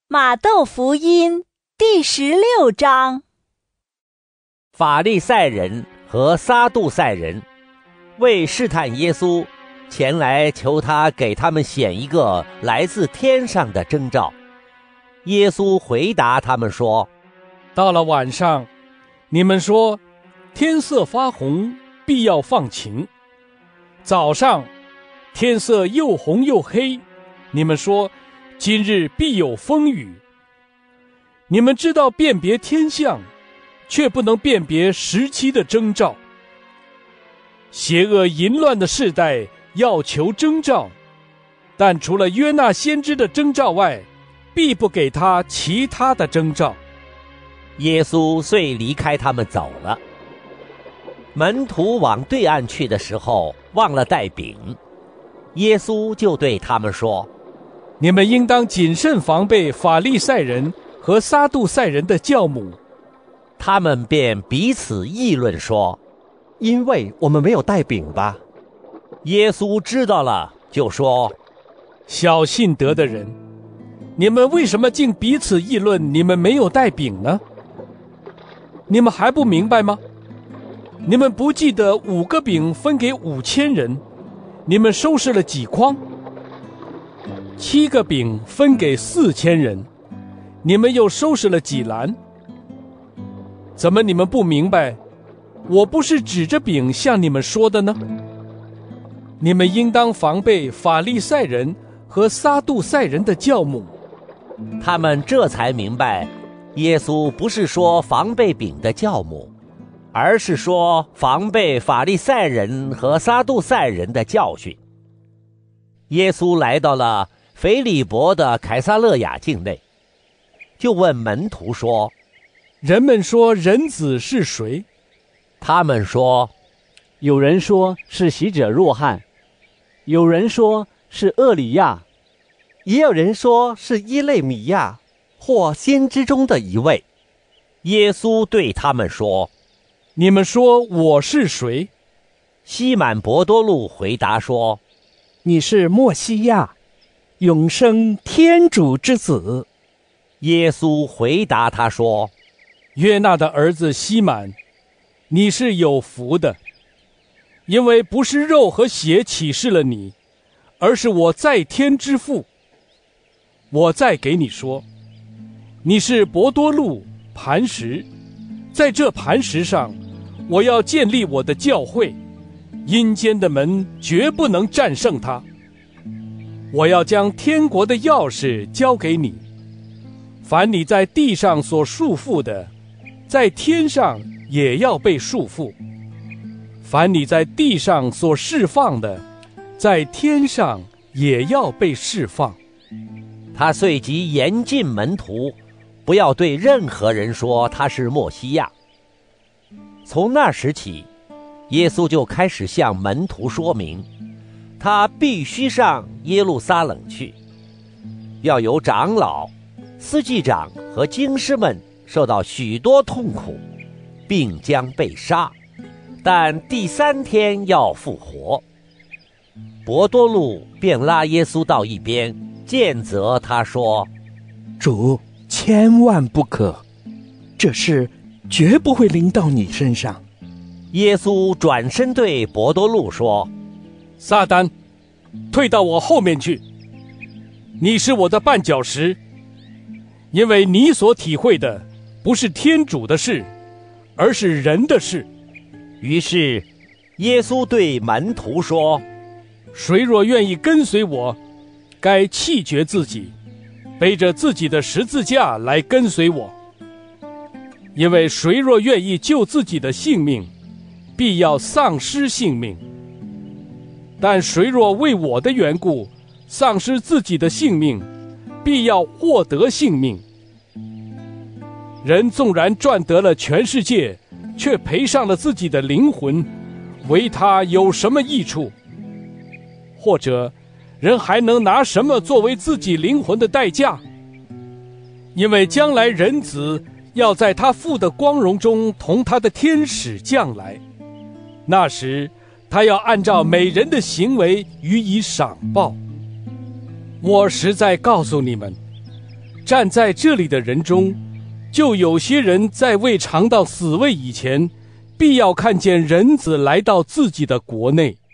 马窦福音第16章。 法利赛人和撒杜塞人为试探耶稣，前来求他给他们显一个来自天上的征兆。耶稣回答他们说： 到了晚上，你们说天色发红，必要放晴；早上天色又红又黑，你们说今日必有风雨。你们知道辨别天象，却不能辨别时期的征兆。邪恶淫乱的世代要求征兆，但除了约纳先知的征兆外，必不给他其他的征兆。 耶稣遂离开他们走了。门徒往对岸去的时候，忘了带饼。耶稣就对他们说： 你们应当谨慎防备法利赛人和撒杜塞人的教母。 他们便彼此议论说： 因为我们没有带饼吧。 耶稣知道了，就说： 小信德的人，你们为什么竟彼此议论你们没有带饼呢？你们还不明白吗？你们不记得5个饼分给5000人，你们收拾了几筐？7个饼分给4000人，你们又收拾了几篮？怎么你们不明白，我不是指着饼向你们说的呢？你们应当防备法利赛人和撒杜塞人的教母。 他们这才明白，耶稣不是说防备饼的教母，而是说防备法利赛人和撒杜塞人的教训。耶稣来到了腓利伯的凯撒勒雅境内，就问门徒说： 人们说人子是谁？ 他们说： 有人说是洗者若翰，有人说是厄里亚， 也有人说是伊肋米亚，或先知中的一位。 耶稣对他们说： 你们说我是谁？ 西满伯多禄回答说： 你是默西亚，永生天主之子。 耶稣回答他说： 约纳的儿子西满，你是有福的，因为不是肉和血启示了你，而是我在天之父。我再给你说，你是伯多禄磐石，在这磐石上，我要建立我的教会，阴间的门绝不能战胜它。我要将天国的钥匙交给你，凡你在地上所束缚的，在天上也要被束缚；凡你在地上所释放的，在天上也要被释放。 他遂即严禁门徒不要对任何人说他是默西亚。从那时起，耶稣就开始向门徒说明，他必须上耶路撒冷去，要由长老、司祭长和经师们受到许多痛苦，并将被杀，但第3天要复活。伯多禄便拉耶稣到一边，见责他说： 主，千万不可，这事绝不会临到你身上。 耶稣转身对伯多禄说： 撒旦，退到我后面去，你是我的绊脚石，因为你所体会的不是天主的事，而是人的事。 于是耶稣对门徒说： 谁若愿意跟随我，该弃绝自己，背着自己的十字架来跟随我。因为谁若愿意救自己的性命，必要丧失性命；但谁若为我的缘故丧失自己的性命，必要获得性命。人纵然赚得了全世界，却赔上了自己的灵魂，为他有什么益处？或者人还能拿什么作为自己灵魂的代价？因为将来人子要在他父的光荣中同他的天使降来，那时他要按照每人的行为予以赏报。我实在告诉你们， 站在这里的人中，就有些人在未尝到死位以前，必要看见人子来到自己的国内。